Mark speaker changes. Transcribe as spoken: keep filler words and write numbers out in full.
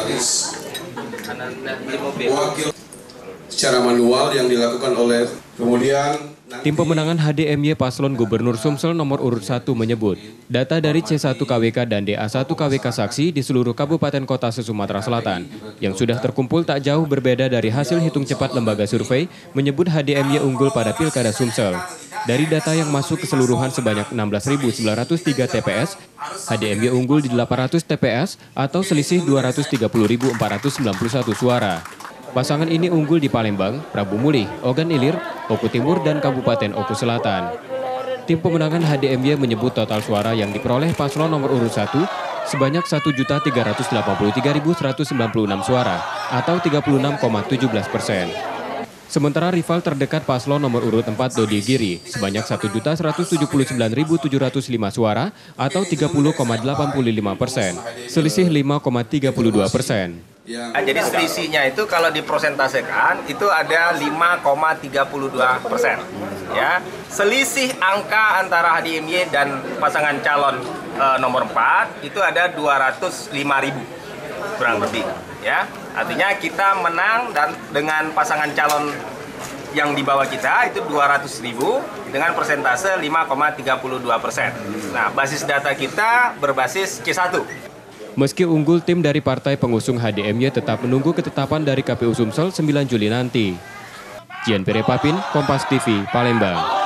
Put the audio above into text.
Speaker 1: sekretaris wakil secara manual yang dilakukan oleh kemudian
Speaker 2: Tim pemenangan H D M Y Paslon Gubernur Sumsel nomor urut satu menyebut, data dari C satu K W K dan D A satu K W K saksi di seluruh kabupaten kota se-Sumatera Selatan yang sudah terkumpul tak jauh berbeda dari hasil hitung cepat lembaga survei menyebut H D M Y unggul pada Pilkada Sumsel. Dari data yang masuk keseluruhan sebanyak enam belas ribu sembilan ratus tiga T P S, H D M Y unggul di delapan ratus T P S atau selisih dua ratus tiga puluh ribu empat ratus sembilan puluh satu suara. Pasangan ini unggul di Palembang, Prabu Mulih, Ogan Ilir, Oku Timur, dan Kabupaten Oku Selatan. Tim pemenangan H D M Y menyebut total suara yang diperoleh paslon nomor urut satu sebanyak satu juta tiga ratus delapan puluh tiga ribu seratus sembilan puluh enam suara atau tiga puluh enam koma tujuh belas persen. Sementara rival terdekat paslon nomor urut empat Dodi Giri sebanyak satu juta seratus tujuh puluh sembilan ribu tujuh ratus lima suara atau tiga puluh koma delapan puluh lima persen, selisih lima koma tiga puluh dua persen.
Speaker 3: Nah, jadi selisihnya itu kalau dipresentasekan itu ada lima koma tiga puluh dua persen. Ya, selisih angka antara H D M Y dan pasangan calon e, nomor empat itu ada dua ratus lima ribu kurang lebih. Ya, artinya kita menang dan dengan pasangan calon yang di bawah kita itu dua ratus ribu dengan persentase lima koma tiga puluh dua persen. Nah, basis data kita berbasis C satu.
Speaker 2: Meski unggul, tim dari partai pengusung H D M Y tetap menunggu ketetapan dari K P U Sumsel sembilan Juli nanti. Jian Pere Papin, Kompas T V, Palembang.